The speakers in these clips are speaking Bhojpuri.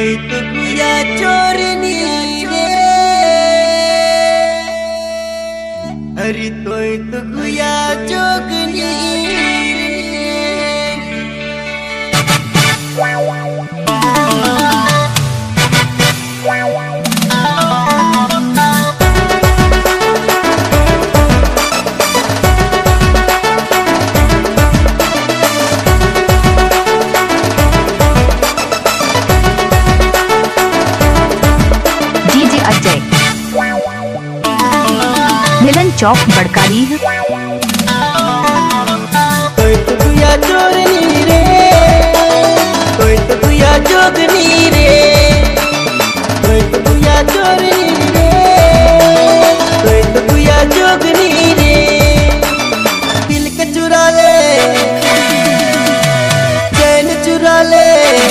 तो गुया चोरनी रे, अरे तो गुया जोगनी मिलन चौक बड़कारी। कोई तो गुया चोरनी रे, कोई तो गुया जोगनी रे, कोई तो गुया चोरनी रे, कोई तो गुया जोगनी रे। दिल के चुरा ले, चैन चुरा ले,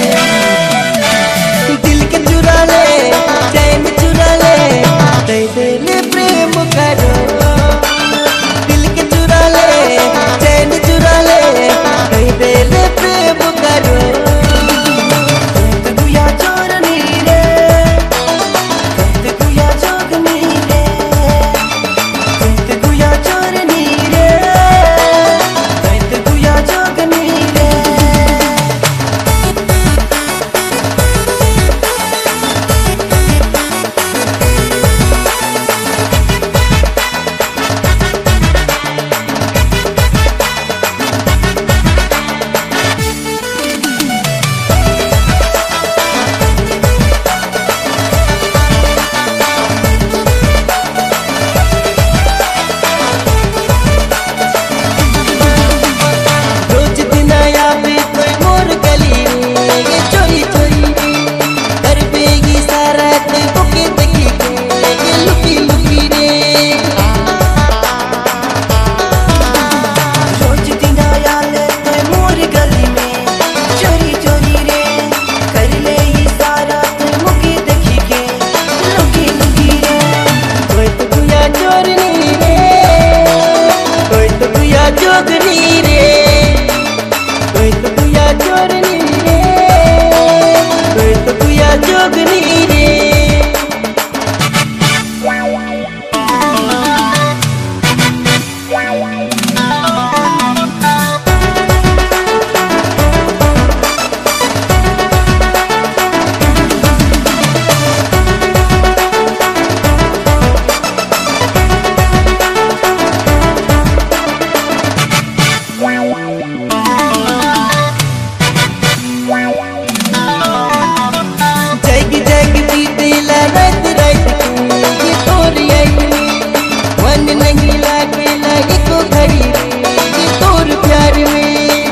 दिल के चुरा ले, चैन चुरा ले, दे दे ले प्रेम करो। दिल के चुरा ले, चैन चुरा ले, दे दे ले प्रेम करो। तो गुया चोरनी रे, तो गुया जोगनी रे, तो गुया चोरनी रे, तो गुया जोगनी रे। जोगनी रे, कोई तो गुया चोरनी रे, कोई तो गुया जोगनी रे। जग जग बीते रात रात ये तोर आई, मन नहीं लागे लागे को घड़ी ये तोर प्यार में।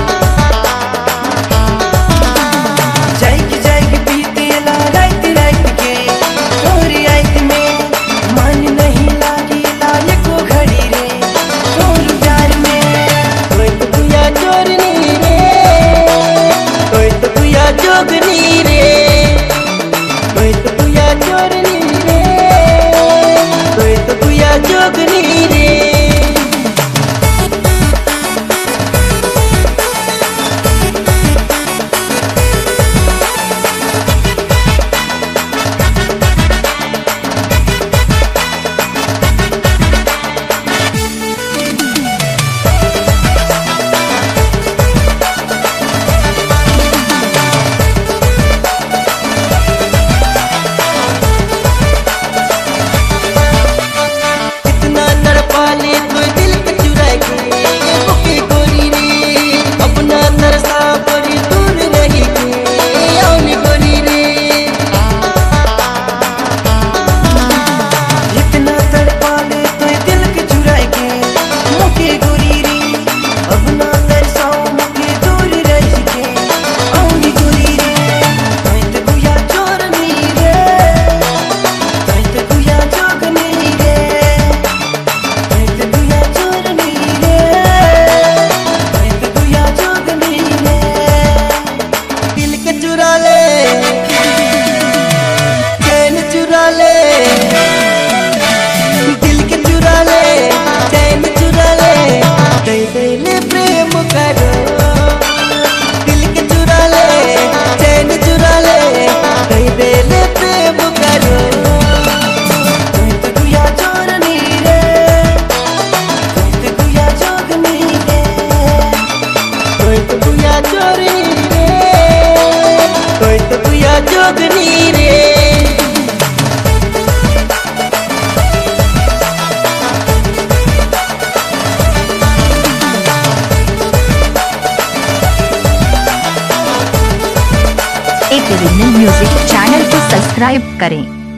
जग जग बीते रात रात के तोर आई में, मन नहीं लागे लागे को घड़ी रे तोर प्यार में। कोई तो गुया चोरनी रे, कोई तो गुया जोगनी रे, कोई तो गुया चोरनी रे, कोई तो गुया जोगनी रे। कितना तड़पा ले ओरिजिनल म्यूजिक चैनल को सब्सक्राइब करें।